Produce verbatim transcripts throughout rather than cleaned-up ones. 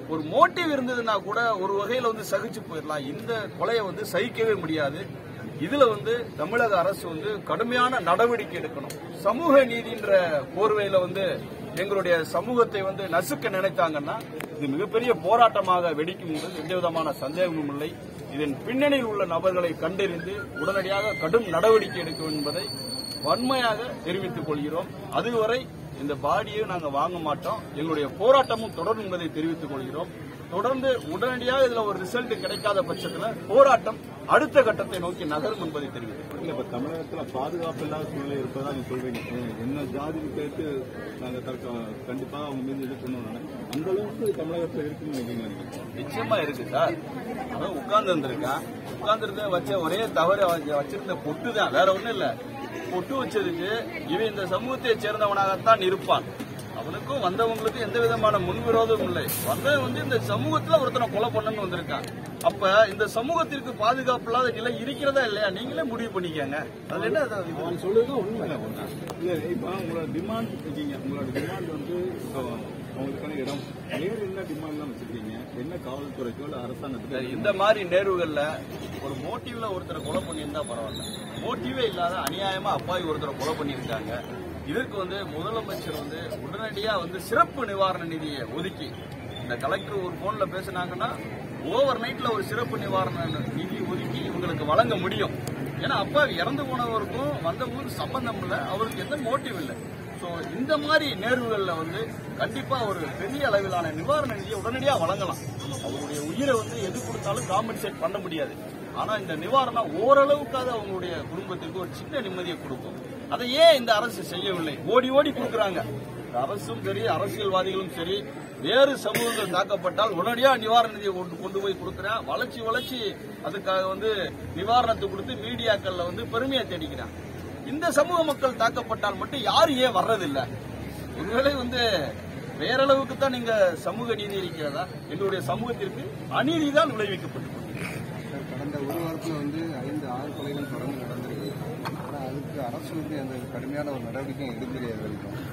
ஒரு மோட்டிவ் இருந்ததுன்னா கூட ஒரு வகையில வந்து சகிச்சு போயிடலாம். இந்த கொலையை வந்து சகிக்கவே முடியாது. இதுல வந்து தமிழக அரசு வந்து கடுமையான நடவடிக்கை எடுக்கணும். சமூக நீதின்ற போர்வையில வந்து எங்களுடைய சமூகத்தை வந்து நசுக்க நினைத்தாங்கன்னா இது மிகப்பெரிய போராட்டமாக வெடிக்கும் என்பது எந்தவிதமான சந்தேகமும் இல்லை. இதன் பின்னணியில் உள்ள நபர்களை கண்டறிந்து உடனடியாக கடும் நடவடிக்கை எடுக்கும் என்பதை வன்மையாக தெரிவித்துக் கொள்கிறோம். அதுவரை இந்த பாடியை நாங்கள் வாங்க மாட்டோம். எங்களுடைய போராட்டமும் தொடரும் என்பதை தெரிவித்துக் கொள்கிறோம். தொடர்ந்து உடனடியாக இதுல ஒரு ரிசல்ட் கிடைக்காத பட்சத்தில் போராட்டம் அடுத்த கட்டத்தை நோக்கி நகரும் என்பதை தெரிவிக்கிறோம். இப்ப தமிழகத்தில் பாதுகாப்பு இல்லாத சூழ்நிலை இருப்பதா நீங்க சொல்றீங்க. என்ன ஜாதி கேட்டு நாங்க கண்டிப்பா அவங்க மீது இது பண்ணணும். அந்த அளவுக்கு தமிழகத்தில் இருக்குன்னு நினைக்கிறீங்க? நிச்சயமா இருக்கு சார். அவன் உட்கார்ந்து இருந்திருக்கான். உட்கார்ந்து இருக்க வச்ச ஒரே தவறு வச்சிருந்த பொட்டு தான், வேற ஒண்ணும் இல்ல. பொட்டு வச்சதுக்கு இவன் இந்த சமூகத்தை சேர்ந்தவனாகத்தான் இருப்பான். அவனுக்கும் வந்தவங்களுக்கும் எந்த விதமான முன்விரோதமும் இல்லை. வந்தவன் வந்து இந்த சமூகத்துல ஒருத்தனை கொலை பண்ணணும்னு வந்திருக்கான். அப்ப இந்த சமூகத்திற்கு பாதுகாப்பு இல்லாத நிலை இருக்கிறதா இல்லையா நீங்களே முடிவு பண்ணிக்கங்க. அதுல என்ன சொல்லுங்க உண்மை இல்ல. இப்ப உங்களோட டிமாண்ட் இருக்கீங்க, உங்களோட டிமாண்ட் வந்து அவங்களுக்கான இடம் வேறு என்ன டிமாண்ட் எல்லாம் வச்சிருக்கீங்க? என்ன காவல்துறைக்கோ அரசாங்கத்துக்கு இந்த மாதிரி நேர்வுகள்ல ஒரு மோட்டிவ்ல ஒருத்தரை கொலை பண்ணியிருந்தா பரவாயில்ல. மோட்டிவே இல்லாத அநியாயமா அப்பாவி ஒருத்தரை கொலை பண்ணியிருக்காங்க. இதற்கு வந்து முதலமைச்சர் வந்து உடனடியா வந்து சிறப்பு நிவாரண நிதியை ஒதுக்கி, இந்த கலெக்டர் ஒரு போன்ல பேசினாங்கன்னா ஓவர் நைட்ல ஒரு சிறப்பு நிவாரண நிதி ஒதுக்கி இவங்களுக்கு வழங்க முடியும். ஏன்னா அப்பா இறந்து போனவருக்கும் வந்தவங்களுக்கும் சம்பந்தம் இல்லை, அவருக்கு எந்த மோட்டிவ் இல்லை. சோ இந்த மாதிரி நேர்வுகள்ல வந்து கண்டிப்பா ஒரு பெரிய அளவிலான நிவாரண நிதியை உடனடியா வழங்கலாம். அவருடைய உயிரை வந்து எது கொடுத்தாலும் காம்பன்சேட் பண்ண முடியாது. ஆனா இந்த நிவாரணம் ஓரளவுக்காக அவங்களுடைய குடும்பத்திற்கு ஒரு சின்ன நிம்மதியை கொடுக்கும். அதை ஏன் இந்த அரசு செய்யவில்லை? ஓடி ஓடி கொடுக்கறாங்க. அரசும் சரி, அரசியல்வாதிகளும் சரி, வேறு சமூகங்கள் தாக்கப்பட்டால் உடனடியா நிவாரண நிதியை கொண்டு போய் கொடுக்கிறான். வளர்ச்சி வளர்ச்சி அதுக்காக வந்து நிவாரணத்தை கொடுத்து மீடியாக்கள்ல வந்து பெருமையை தேடிக்கிறான். இந்த சமூக மக்கள் தாக்கப்பட்டால் மட்டும் யாரு ஏன் வர்றதில்லை? ஒருவேளை வந்து வேறளவுக்கு தான் நீங்க சமூக நீதி இருக்கிறதா? எங்களுடைய சமூகத்திற்கு அநீதி தான் விளைவிக்கப்பட்டு கடந்த ஒரு வாரத்தில் வந்து ஐந்து ஆறு கொலைகள் தொடர்ந்து நடந்திருக்கு. ஆனால் அதுக்கு அரசு வந்து அந்த கடுமையான ஒரு நடவடிக்கை எடுக்கிறது.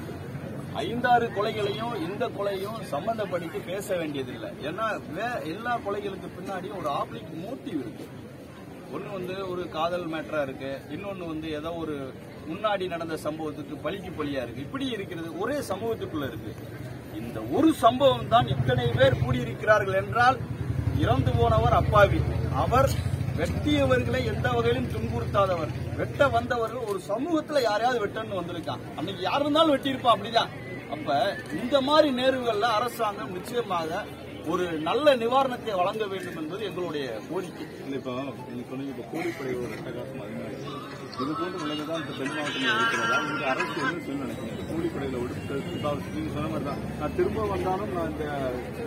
ஐந்தாறு கொலைகளையும் இந்த கொலையும் சம்பந்தப்படுத்தி பேச வேண்டியதில்லை. ஏன்னா எல்லா கொலைகளுக்கு பின்னாடியும் ஒரு ஆப்ளிக் மோட்டிவ் இருக்கு. ஒன்னு வந்து ஒரு காதல் மேட்டரா இருக்கு, இன்னொன்னு வந்து ஏதோ ஒரு முன்னாடி நடந்த சம்பவத்துக்கு பலிக்கு பலியா இருக்கு. இப்படி இருக்கிறது ஒரே சமூகத்துக்குள்ள இருக்கு. இந்த ஒரு சம்பவம் தான் இத்தனை பேர் கூடியிருக்கிறார்கள் என்றால் இறந்து போனவர் அப்பாவி. அவர் வெட்டியவர்களை எந்த வகையிலும் துன்புறுத்தாதவர். வெட்ட வந்தவர்கள் ஒரு சமூகத்துல யாரையாவது வெட்டன்னு வந்திருக்கான். அன்னைக்கு யார் இருந்தாலும் வெட்டியிருப்பான். அப்படிதான். அப்ப இந்த மாதிரி நேர்வுகள்ல அரசாங்கம் நிச்சயமாக ஒரு நல்ல நிவாரணத்தை வழங்க வேண்டும் என்பது எங்களுடைய கோரிக்கை. இப்போ நீங்க சொன்னீங்க, இப்போ கூலிப்படையோட அட்டகாசம் அதிகமாக இது போன்ற நிலைமை தான் இப்போ தென் மாவட்டத்தில் இருக்கிறதா? இந்த அரசு என்ன சொல்ல நினைக்கிறீங்க? கூலிப்படையில ஒடுக்க நீங்க சொன்ன மாதிரி தான் நான் திரும்ப வந்தாலும் நான் இந்த